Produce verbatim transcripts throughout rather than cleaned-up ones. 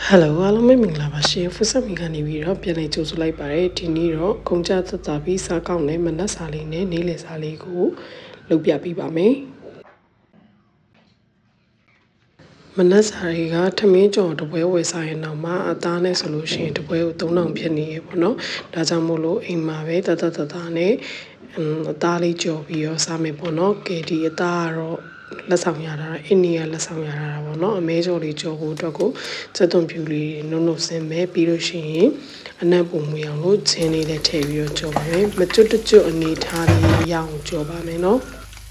Hello အားလုံးပဲမင်္ဂလာပါရှင်ဖုဆက်မီကနေပြီးတော့ပြန်လည်ကြိုဆိုလိုက်ပါတယ်ဒီနေ့တော့ခုံကြသက်သာပြီးစားကောင်းတဲ့မနက်စာလေးနဲ့နေ့လယ်စာလေးကိုလုပ်ပြပေးပါမယ်မနက်စာတွေကထမင်းကြော်တပွဲဝယ်စားရင်တော့မှအသားနဲ့ဆိုလို့ရှိရင်တပွဲကိုသုံးထောင်ဖြစ်နေရေပေါ့နော်ဒါကြောင့်မို့လို့အိမ်မှာပဲတသက်တသားနဲ့အသားလေးကြော်ပြီးတော့စားမယ်ပေါ့နော်ကဲဒီအသားကတော့လက်ဆောင်ရတာအိန္ဒိယလက်ဆောင်ရတာပေါ့နော်အမဲကြော်လေးကြော်ဖို့အတွက်ကိုစက်သွန်ဖြူလေးနုံနုံစင်မဲ့ပြီးလို့ရှိရင်အနက်ပုံမွေအောင်လို့ချင်းလေးနဲ့ထည့်ပြီးတော့ကြော်ပါမယ်မကျွတ်တကျွတ်အနေထားလေးရအောင်ကြော်ပါမယ်နော်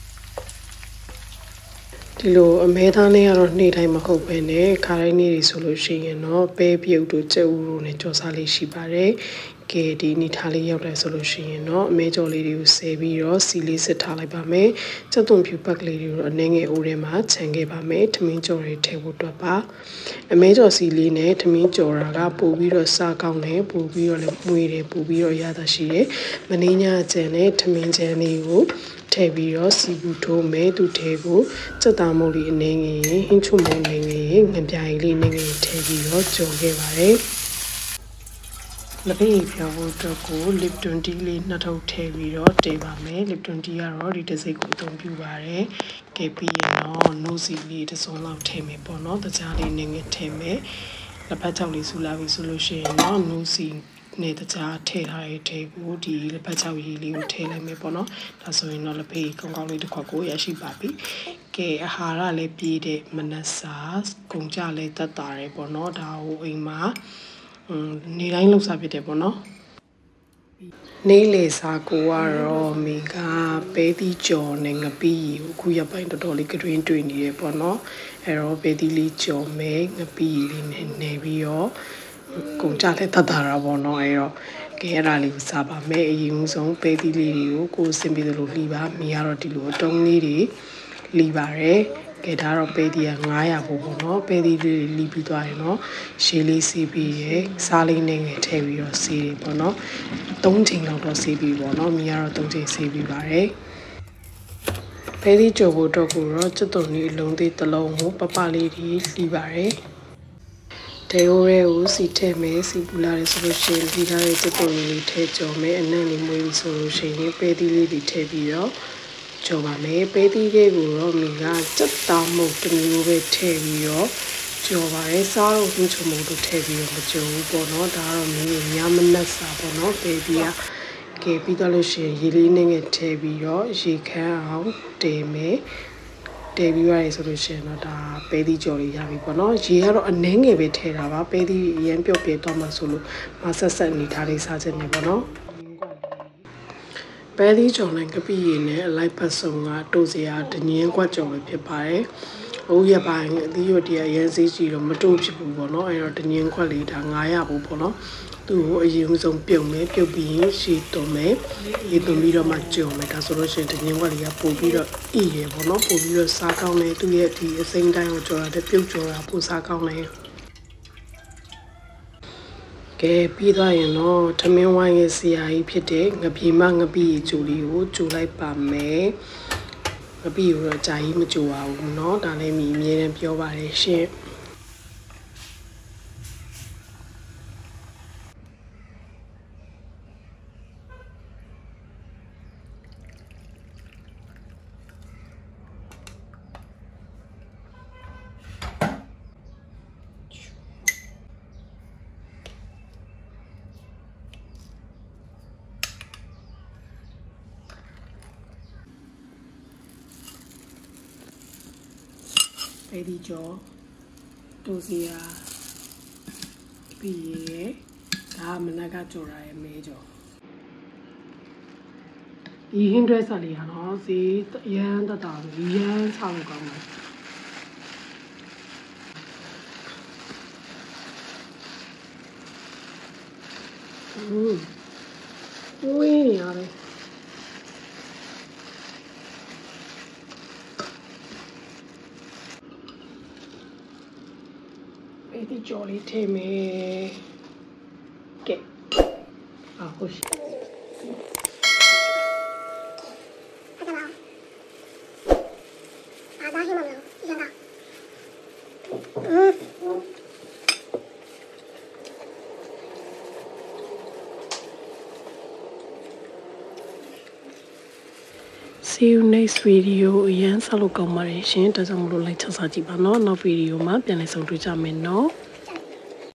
ဒီလိုအမဲသားနဲ့ကတော့နေ့တိုင်းမဟုတ်ပဲနဲ့ခါတိုင်းနေ့တွေဆိုလို့ရှိရင်တော့ပဲပြုတ်တို့ကြက်ဥတို့နဲ့ကြော်စားလေးရှိပါတယ်ကဲဒီအနေထားလေးရောက်တယ်ဆိုလို့ရှိရင်တော့အမဲကြော်လေးတွေကိုဆယ်ပြီးတော့စီလေးစစ်ထားလိုက်ပါမယ်စက်သွန်ဖြူပတ်ကလေးတွေကိုအနှင်းငယ်အိုးထဲမှာခြံခဲ့ပါမယ်ထမင်းကြော်တွေထည့်ဖို့အတွက်ပါအမဲကြော်စီလေးနဲ့ထမင်းကြော်တာကပို့ပြီးတော့စားကောင်းတယ်ပို့ပြီးတော့လည်းမွေးတယ်ပို့ပြီးတော့ရတာရှိတယ်မင်းညကျန်တဲ့ထမင်းကျန်လေးကိုထည့်ပြီးတော့စီဘူးထိုးမယ်သူထဲကိုစက်သားမိုးလေးအနေငယ်ဟင်းချုံမိုးအနေငယ်ငပြားလေးအနေငယ်ထည့်ပြီးတော့ကြော်ခဲ့ပါတယ်လက်ဖေးပြောင်းဖို့အတွက်ကို lip twenty လေးနှစ်ထုပ်ထည့်ပြီးတော့တည်ပါမယ် lip twenty ကတော့ဒီတစ်စိတ်ကိုအသုံးပြုပါတယ်ကဲပြီးရင်တော့ nose လေးတစ်စုံလောက်ထည့်မယ်ပေါ့နော်တခြားလေးနည်းနည်းထည့်မယ်လက်ဖက်ချောက်လေးဆူလာပြီဆိုလို့ရှိရင်တော့ nose နဲ့တခြားထည့်ထားတဲ့ထဲကိုဒီလက်ဖက်ချောက်ရည်လေးကိုထည့်လိုက်မယ်ပေါ့နော်ဒါဆိုရင်တော့လက်ဖေးကောင်းကောင်းလေးတစ်ခွက်ကိုရရှိပါပြီကဲအာဟာရလည်းပြည့်တဲ့မနက်စာကုန်ကြလည်းတက်တာတယ်ပေါ့နော်ဒါကိုအိမ်မှာနေတိုင်းလှုပ်ရှားဖြစ်တယ်ပေါ့နော်နေ့လေစာကိုကတော့မိကပဲသီးကြော်နဲ့ငပိကိုအခုရပိုင်းတော်တော်လေးကတွင်တွေ့နေတယ်ပေါ့နော်အဲတော့ပဲသီးလေးကြော်မယ်ငပိလေးနဲ့နေပြီးတော့ကုန်ကြလဲတတ်တာတာပေါ့နော်အဲတော့ကဲအဲ့ဒါလေးကိုစားပါမယ်အရင်ဆုံးပဲသီးလေးတွေကိုကိုယ်စင်ပြီးသလိုလှီပါမိကတော့ဒီလိုအတုံးလေးတွေလှီပါတယ်ကဲဒါတော့ပဲသီးကnine hundredပို့ပေါ့နော်ပဲသီးလေးလီးပြီးသွားရင်တော့ရှေးလေးစီးပြီးရယ်စားလေးနဲ့ငယ်ထည့်ပြီးတော့စီးတယ်ပေါ့နော်သုံးချိန်လောက်တော့စီးပြီးပေါ့နော်မိကတော့သုံးချိန်စီးပြီးပါတယ်ပဲသီးကြော်ဖို့တော့ကိုတော့စက်သွန်လေးအလုံးသေးတစ်လုံးကိုပပလေးတွေလှီးပါတယ်တဲရိုးရဲကိုစီထည့်မယ်စီပူလာတယ်ဆိုလို့ရှိရင်ဒီထားတဲ့စက်သွန်လေးထည့်ကြော်မယ်အနံ့လေးမွေးပြီးဆိုလို့ရှိရင်ပဲသီးလေးတွေထည့်ပြီးတော့ကြော်ပါမယ်ပဲသီးလေးကိုတော့မိကစက်တောင်မှုတစ်မျိုးပဲထည့်ပြီးတော့ကြော်ပါတယ်စားတော့ဟင်းချုံမှုတို့ထည့်ပြီးတော့မကြော်ဘူးပေါ့နော်ဒါကတော့မိညမနက်စာပေါ့နော်ပဲသီးကကဲပြီးတော့လို့ရှိရင်ရေလေးနဲ့ငယ်ထည့်ပြီးတော့ရေခမ်းအောင်တည်မယ်တည်ပြီးရတယ်ဆိုလို့ရှိရင်တော့ဒါပဲသီးကြော်လေးရပြီပေါ့နော်ရေကတော့အနှဲငယ်ပဲထည့်တာပါပဲသီးအရင်ပြုတ်ပြတော့မှဆိုလို့မဆက်ဆက်နေထားလေးစားခြင်းနေပေါ့နော်ပဲသီးကြော်နဲ့ကပိရည်နဲ့အလိုက်ပတ်စုံကတိုးစရာဒညင်းကွက်ကြော်ပဲဖြစ်ပါတယ်။အိုးရပိုင်းအသီးရွက်တရရန်စေးကြည့်တော့မတိုးဖြစ်ဘူးပေါ့နော်။အဲတော့ဒညင်းခွက်လေးဒါnine hundredပို့ပေါ့နော်။သူ့ကိုအရင်ဆုံးပြုတ်မယ်ပြုတ်ပြီးရင်ရှည်သွန်မယ်။ရေသွန်ပြီးတော့မှကြော်မယ်ဒါဆိုလို့ရှိရင်ဒညင်းခွက်လေးကပို့ပြီးတော့အီရယ်ပေါ့နော်။ပို့ပြီးတော့စားကောင်းတယ်သူ့ရဲ့ဒီအစိမ်းတိုင်းကိုကြော်တာတဲ့ပြုတ်ကြော်တာပို့စားကောင်းတယ်။ကဲပြီးသွားရင်တော့ထမင်းဝိုင်းရဲ့ဆရာကြီးဖြစ်တဲ့ငပြေမငပိကျူလေးကိုကျူလိုက်ပါမယ်ငပိကိုတော့ကြာကြီးမကျူပါဘူးเนาะဒါလည်းမိအမြဲတမ်းပြောပါတယ်ရှင်ပဲသီးကြော်တိုးစရာပြီးရယ်ဒါမနက်ကကြော်တာရဲ့မဲကြော်ဒီဟင်းဒရက်စာလေးကတော့ဈေးရမ်းတတာရမ်းဆောက်ကောင်းတယ်อืมဝင်းနေရတယ်ဒီကြော်လေးထည့်မယ်ကဲအာဟုတ်ရှိအာဒါဟိမမလို့ရတာ See you next video အရင်ဆက်လို့ကောင်းပါတယ်ရှင်ဒါကြောင့်မလို့ like ချစာကြည့်ပါနော်နောက် video မှာပြန်လည်ဆုံတွေ့ကြမယ်နော်